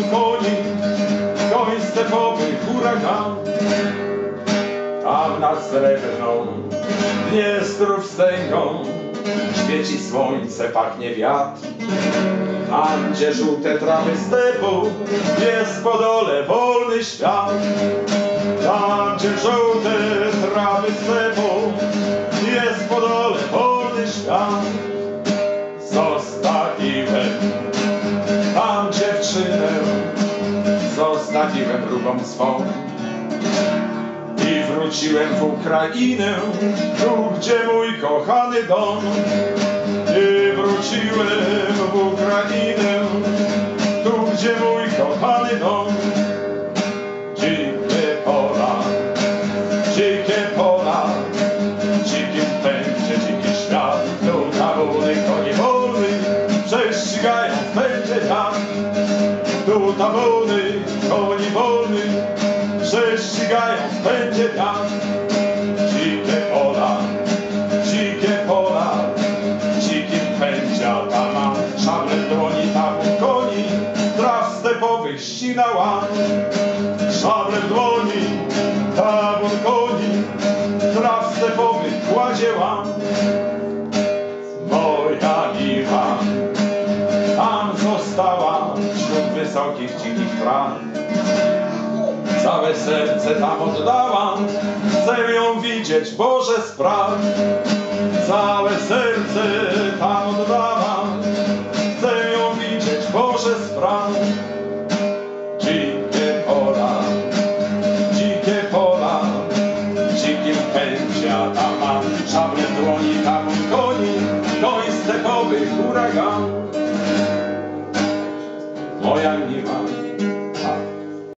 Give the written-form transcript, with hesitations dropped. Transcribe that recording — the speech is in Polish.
koni, koń stepowy huragan. Tam nad srebrną Dniestrów wstęgą świeci słońce, pachnie wiatr. Tam, gdzie żółte trawy stepu, jest po dole wolny świat. Tam, gdzie żółte trawy stepu, jest po dole wolny świat. Zostawiłem tam dziewczynę, zostawiłem drugą swą i wróciłem w Ukrainę, tu gdzie mój kochany dom. I wróciłem w Ukrainę, tu gdzie mój kochany dom. Dzikie pola, dzikim pędzie dziki świat. Tu tabuny koni wolnych prześcigają w pędzie wiatr. Tu tabuny koni wolnych prześcigają w pędzie wiatr. Dzikie pola, dzikim pędzie Adama. Szable w dłoni, tabun koni, traw stepowych ścinała. Szable w dłoni, tabun koni, traw stepowych kładzieła. Moja miła tam została wśród wysokich, dzikich traw. Całe serce tam oddałam, chcę ją widzieć, Boże spraw. Całe serce tam oddałam, chcę ją widzieć, Boże spraw. Dzikie pola, dzikim pędzie Adama. Szable w dłoni, tabun koni, koń stepowy huragan.